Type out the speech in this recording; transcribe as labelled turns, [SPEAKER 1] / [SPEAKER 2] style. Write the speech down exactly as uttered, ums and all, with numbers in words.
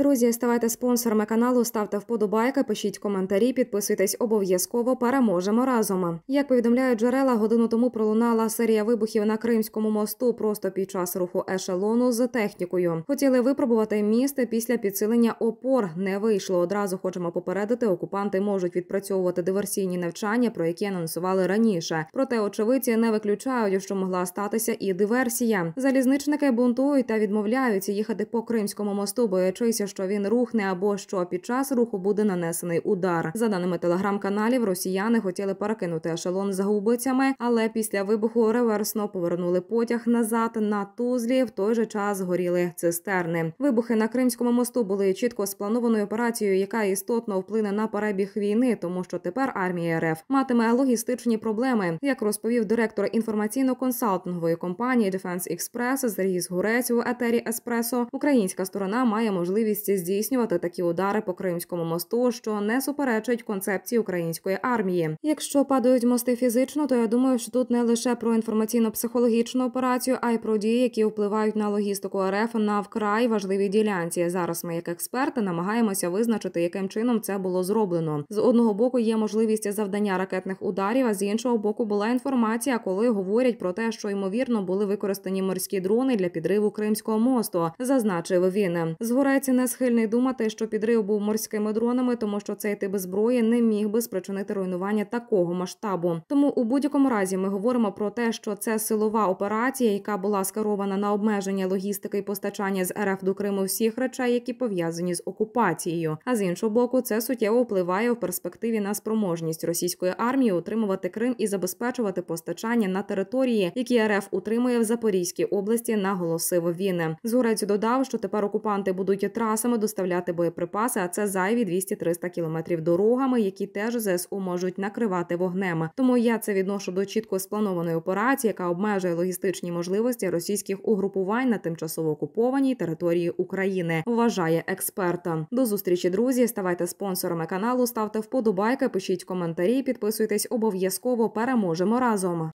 [SPEAKER 1] Друзі, ставайте спонсорами каналу, ставте вподобайки, пишіть коментарі, підписуйтесь обов'язково, переможемо разом. Як повідомляють джерела, годину тому пролунала серія вибухів на Кримському мосту просто під час руху ешелону з технікою. Хотіли випробувати міст після підсилення опор. Не вийшло. Одразу хочемо попередити, окупанти можуть відпрацьовувати диверсійні навчання, про які анонсували раніше. Проте очевидці не виключають, що могла статися і диверсія. Залізничники бунтують та відмовляються їхати по Кримському мосту, боячись, що він рухне або що під час руху буде нанесений удар. За даними телеграм-каналів, росіяни хотіли перекинути ешелон з гаубицями, але після вибуху реверсно повернули потяг назад на Тузлі, в той же час горіли цистерни. Вибухи на Кримському мосту були чітко спланованою операцією, яка істотно вплине на перебіг війни, тому що тепер армія РФ матиме логістичні проблеми. Як розповів директор інформаційно-консалтингової компанії Defense Express Сергій Згурець у етері Еспресо, українська сторона має можливість здійснювати такі удари по Кримському мосту, що не суперечить концепції української армії. Якщо падають мости фізично, то я думаю, що тут не лише про інформаційно-психологічну операцію, а й про дії, які впливають на логістику РФ на вкрай важливій ділянці. Зараз ми, як експерти, намагаємося визначити, яким чином це було зроблено. З одного боку є можливість завдання ракетних ударів, а з іншого боку була інформація, коли говорять про те, що ймовірно були використані морські дрони для підриву Кримського мосту, зазначив він. Згурець не схильний думати, що підрив був морськими дронами, тому що цей тип зброї не міг би спричинити руйнування такого масштабу. Тому у будь-якому разі ми говоримо про те, що це силова операція, яка була скерована на обмеження логістики і постачання з РФ до Криму всіх речей, які пов'язані з окупацією. А з іншого боку, це суттєво впливає в перспективі на спроможність російської армії утримувати Крим і забезпечувати постачання на території, які РФ утримує в Запорізькій області, наголосив він. Згурець додав, що тепер окупанти будуть трасами доставляти боєприпаси, а це зайві двісті-триста кілометрів дорогами, які теж ЗСУ можуть накривати вогнем. Тому я це відношу до чітко спланованої операції, яка обмежує логістичні можливості російських угрупувань на тимчасово окупованій території України, вважає експерт. До зустрічі, друзі. Ставайте спонсорами каналу, ставте вподобайки, пишіть коментарі, підписуйтесь обов'язково. Переможемо разом.